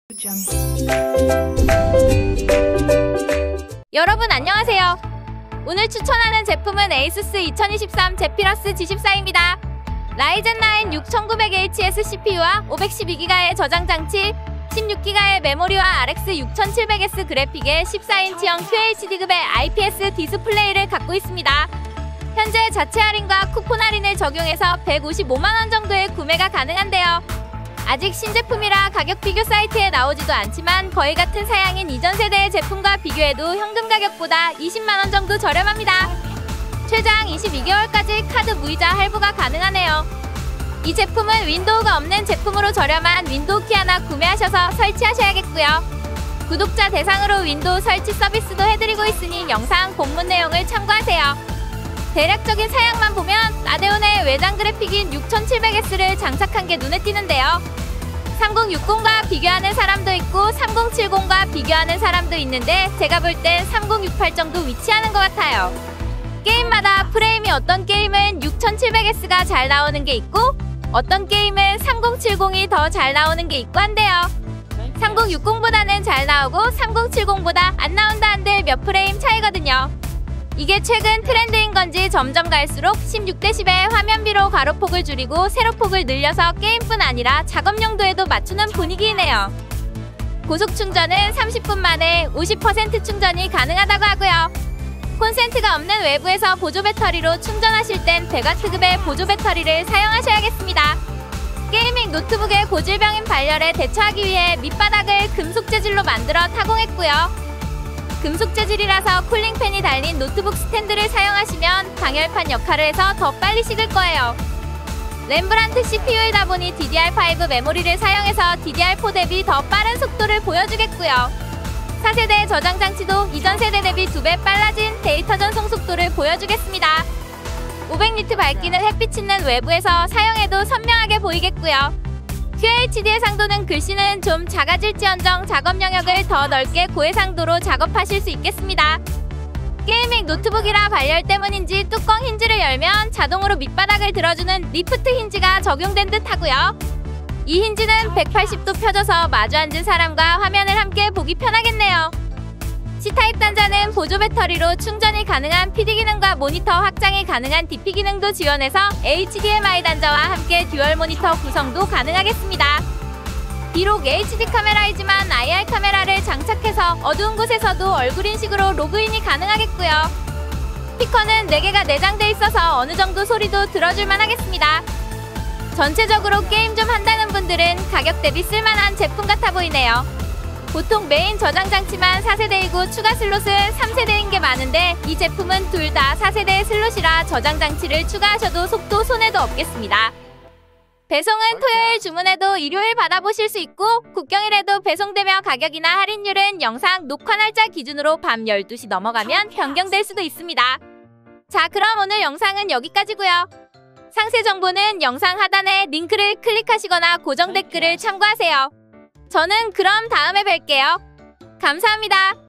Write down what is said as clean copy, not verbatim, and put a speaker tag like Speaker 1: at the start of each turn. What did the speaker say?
Speaker 1: 여러분 안녕하세요. 오늘 추천하는 제품은 에이수스 2023 제피러스 G14입니다. 라이젠 9 6900HS CPU와 512GB의 저장 장치, 16GB의 메모리와 RX 6700S 그래픽의 14인치형 QHD급의 IPS 디스플레이를 갖고 있습니다. 현재 자체 할인과 쿠폰 할인을 적용해서 155만원 정도의 구매가 가능한데요. 아직 신제품이라 가격 비교 사이트에 나오지도 않지만 거의 같은 사양인 이전 세대의 제품과 비교해도 현금 가격보다 20만원 정도 저렴합니다. 최장 22개월까지 카드 무이자 할부가 가능하네요. 이 제품은 윈도우가 없는 제품으로 저렴한 윈도우 키 하나 구매하셔서 설치하셔야겠고요. 구독자 대상으로 윈도우 설치 서비스도 해드리고 있으니 영상 본문 내용을 참고하세요. 대략적인 사양만 보면 라데온의 외장 그래픽인 6700S를 장착한 게 눈에 띄는데요. 3060과 비교하는 사람도 있고 3070과 비교하는 사람도 있는데 제가 볼 땐 3068 정도 위치하는 것 같아요. 게임마다 프레임이 어떤 게임은 6700S가 잘 나오는 게 있고 어떤 게임은 3070이 더 잘 나오는 게 있고 한데요. 3060보다는 잘 나오고 3070보다 안 나온다 한들 몇 프레임 차이거든요. 이게 최근 트렌드인 건지 점점 갈수록 16대10의 화면비로 가로폭을 줄이고 세로폭을 늘려서 게임뿐 아니라 작업 용도에도 맞추는 분위기이네요. 고속 충전은 30분 만에 50% 충전이 가능하다고 하고요. 콘센트가 없는 외부에서 보조 배터리로 충전하실 땐 베가트급의 보조 배터리를 사용하셔야겠습니다. 게이밍 노트북의 고질병인 발열에 대처하기 위해 밑바닥을 금속 재질로 만들어 타공했고요. 금속 재질이라서 쿨링팬이 달린 노트북 스탠드를 사용하시면 방열판 역할을 해서 더 빨리 식을 거예요. 램브란트 CPU이다 보니 DDR5 메모리를 사용해서 DDR4 대비 더 빠른 속도를 보여주겠고요. 4세대 저장 장치도 이전 세대 대비 2배 빨라진 데이터 전송 속도를 보여주겠습니다. 500니트 밝기는 햇빛 있는 외부에서 사용해도 선명하게 보이겠고요. QHD 해상도는 글씨는 좀 작아질지언정 작업 영역을 더 넓게 고해상도로 작업하실 수 있겠습니다. 게이밍 노트북이라 발열 때문인지 뚜껑 힌지를 열면 자동으로 밑바닥을 들어주는 리프트 힌지가 적용된 듯 하고요. 이 힌지는 180도 펴져서 마주 앉은 사람과 화면을 함께 보기 편하겠네요. C타입 단자는 보조 배터리로 충전이 가능한 PD 기능과 모니터 확장이 가능한 DP 기능도 지원해서 HDMI 단자와 함께 듀얼 모니터 구성도 가능하겠습니다. 비록 HD 카메라이지만 IR 카메라를 장착해서 어두운 곳에서도 얼굴 인식으로 로그인이 가능하겠고요. 스피커는 4개가 내장돼 있어서 어느 정도 소리도 들어줄만 하겠습니다. 전체적으로 게임 좀 한다는 분들은 가격 대비 쓸만한 제품 같아 보이네요. 보통 메인 저장 장치만 4세대이고 추가 슬롯은 3세대인 게 많은데 이 제품은 둘 다 4세대의 슬롯이라 저장 장치를 추가하셔도 속도 손해도 없겠습니다. 배송은 토요일 주문해도 일요일 받아보실 수 있고 국경일에도 배송되며 가격이나 할인율은 영상 녹화 날짜 기준으로 밤 12시 넘어가면 변경될 수도 있습니다. 자, 그럼 오늘 영상은 여기까지고요. 상세 정보는 영상 하단에 링크를 클릭하시거나 고정 댓글을 참고하세요. 저는 그럼 다음에 뵐게요. 감사합니다.